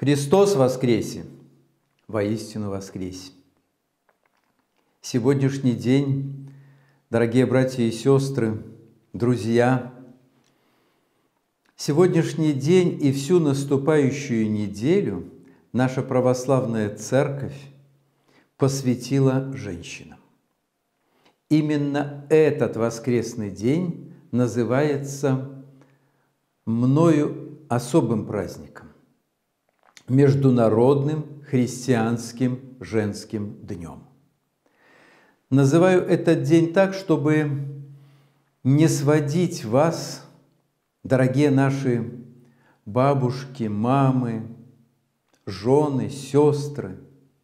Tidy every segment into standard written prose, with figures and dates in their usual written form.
Христос воскресе! Воистину воскресе! Сегодняшний день, дорогие братья и сестры, друзья, сегодняшний день и всю наступающую неделю наша православная церковь посвятила женщинам. Именно этот воскресный день называется мною особым праздником – Международным христианским женским днем. Называю этот день так, чтобы не сводить вас, дорогие наши бабушки, мамы, жены, сестры,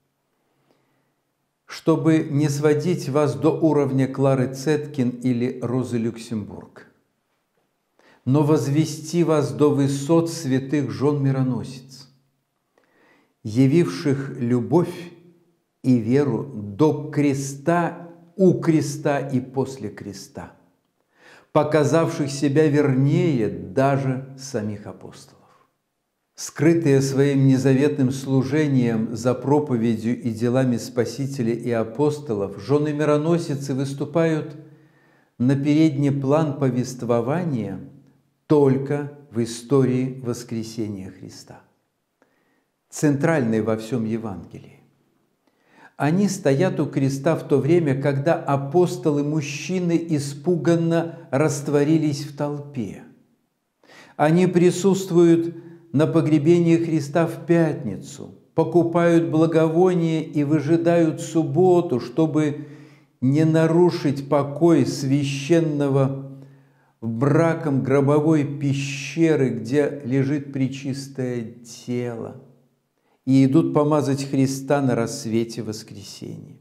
чтобы не сводить вас до уровня Клары Цеткин или Розы Люксембург, но возвести вас до высот святых жен-мироносиц, явивших любовь и веру до креста, у креста и после креста, показавших себя вернее даже самих апостолов. Скрытые своим незаветным служением за проповедью и делами Спасителя и апостолов, жены-мироносицы выступают на передний план повествования только в истории воскресения Христа, центральной во всем Евангелии. Они стоят у креста в то время, когда апостолы-мужчины испуганно растворились в толпе. Они присутствуют на погребении Христа в пятницу, покупают благовония и выжидают субботу, чтобы не нарушить покой священного браком гробовой пещеры, где лежит пречистое тело, и идут помазать Христа на рассвете воскресения.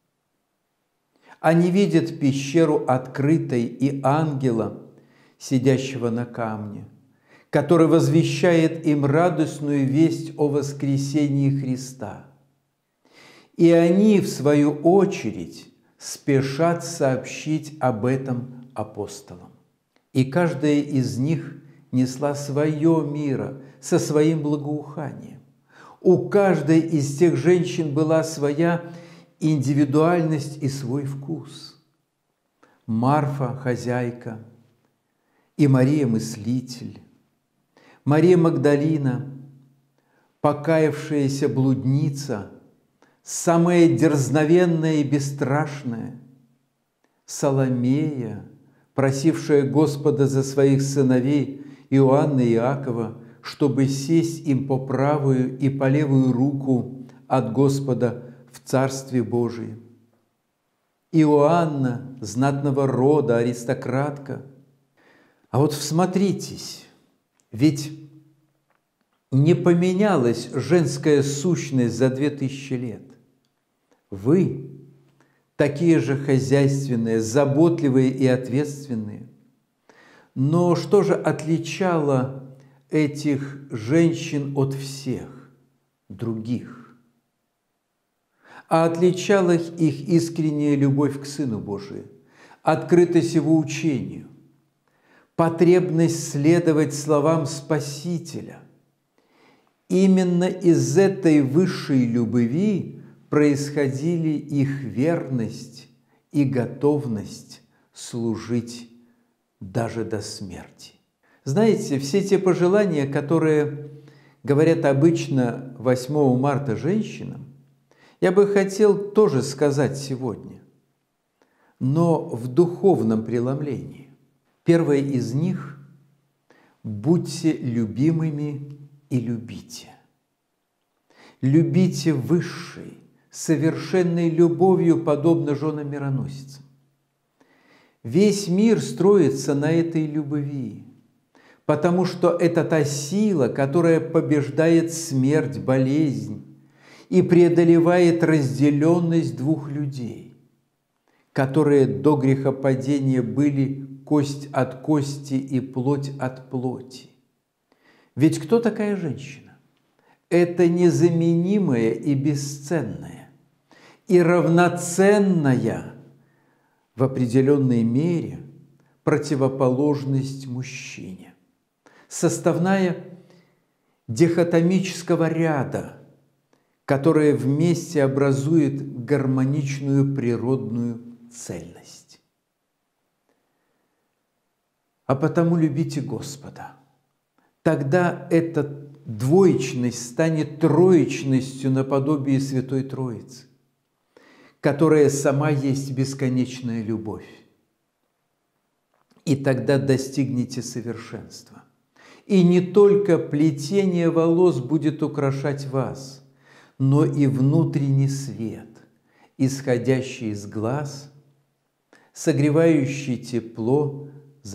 Они видят пещеру открытой и ангела, сидящего на камне, который возвещает им радостную весть о воскресении Христа. И они, в свою очередь, спешат сообщить об этом апостолам. И каждая из них несла свое миро со своим благоуханием. У каждой из тех женщин была своя индивидуальность и свой вкус. Марфа – хозяйка, и Мария – мыслитель, Мария Магдалина – покаявшаяся блудница, самая дерзновенная и бесстрашная, Соломея, просившая Господа за своих сыновей Иоанна и Иакова, чтобы сесть им по правую и по левую руку от Господа в Царстве Божием. Иоанна, знатного рода, аристократка. А вот всмотритесь, ведь не поменялась женская сущность за 2000 лет. Вы такие же хозяйственные, заботливые и ответственные. Но что же отличало этих женщин от всех других? А отличала их искренняя любовь к Сыну Божию, открытость Его учению, потребность следовать словам Спасителя. Именно из этой высшей любви происходили их верность и готовность служить даже до смерти. Знаете, все те пожелания, которые говорят обычно 8 марта женщинам, я бы хотел тоже сказать сегодня, но в духовном преломлении. Первое из них – будьте любимыми и любите. Любите высшей, совершенной любовью, подобно женам-мироносицам. Весь мир строится на этой любви, потому что это та сила, которая побеждает смерть, болезнь и преодолевает разделенность двух людей, которые до грехопадения были кость от кости и плоть от плоти. Ведь кто такая женщина? Это незаменимая и бесценная, и равноценная в определенной мере противоположность мужчине, составная дихотомического ряда, которое вместе образует гармоничную природную цельность. А потому любите Господа. Тогда эта двоечность станет троечностью наподобие Святой Троицы, которая сама есть бесконечная любовь. И тогда достигнете совершенства. И не только плетение волос будет украшать вас, но и внутренний свет, исходящий из глаз, согревающий теплом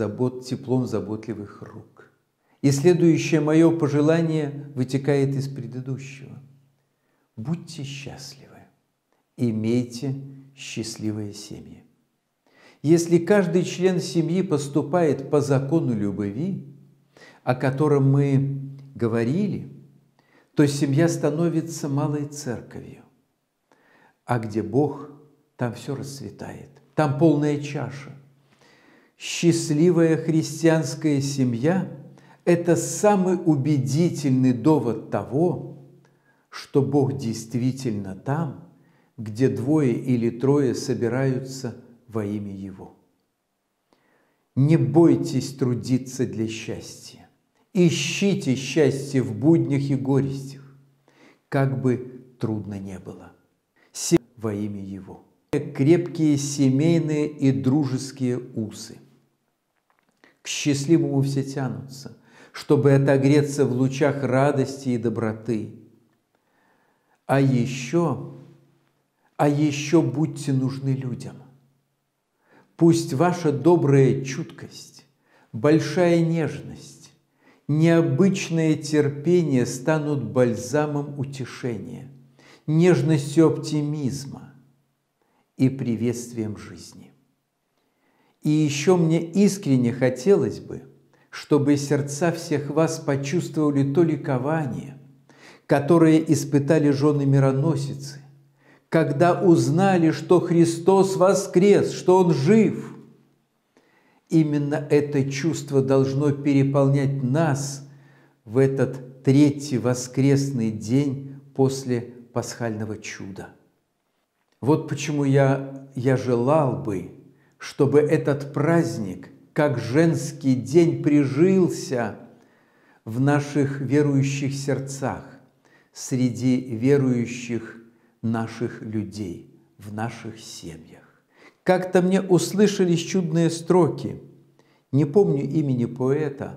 заботливых рук. И следующее мое пожелание вытекает из предыдущего. Будьте счастливы, имейте счастливые семьи. Если каждый член семьи поступает по закону любви, о котором мы говорили, то семья становится малой церковью. А где Бог, там все расцветает, там полная чаша. Счастливая христианская семья – это самый убедительный довод того, что Бог действительно там, где двое или трое собираются во имя Его. Не бойтесь трудиться для счастья. Ищите счастье в буднях и горестях, как бы трудно не было, во имя Его. Крепкие семейные и дружеские узы. К счастливому все тянутся, чтобы отогреться в лучах радости и доброты. А еще будьте нужны людям. Пусть ваша добрая чуткость, большая нежность, необычное терпение станут бальзамом утешения, нежностью оптимизма и приветствием жизни. И еще мне искренне хотелось бы, чтобы сердца всех вас почувствовали то ликование, которое испытали жены-мироносицы, когда узнали, что Христос воскрес, что Он жив. Именно это чувство должно переполнять нас в этот третий воскресный день после пасхального чуда. Вот почему я желал бы, чтобы этот праздник, как женский день, прижился в наших верующих сердцах, среди верующих наших людей, в наших семьях. Как-то мне услышались чудные строки, не помню имени поэта,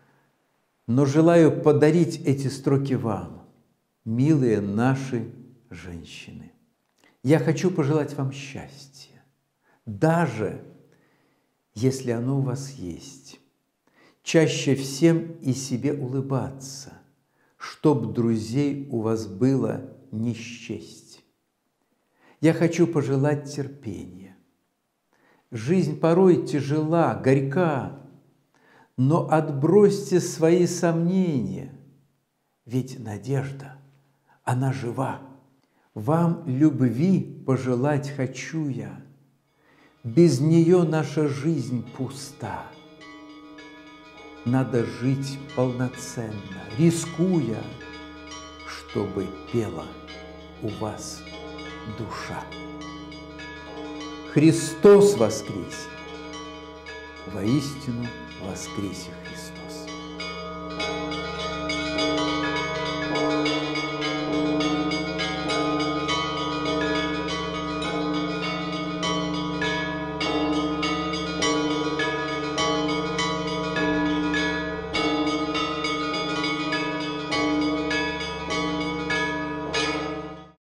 но желаю подарить эти строки вам, милые наши женщины. Я хочу пожелать вам счастья, даже если оно у вас есть. Чаще всем и себе улыбаться, чтоб друзей у вас было не счесть. Я хочу пожелать терпения. Жизнь порой тяжела, горька, но отбросьте свои сомнения, ведь надежда, она жива. Вам любви пожелать хочу я, без нее наша жизнь пуста. Надо жить полноценно, рискуя, чтобы пела у вас душа. Христос воскресе! Воистину воскресе Христос!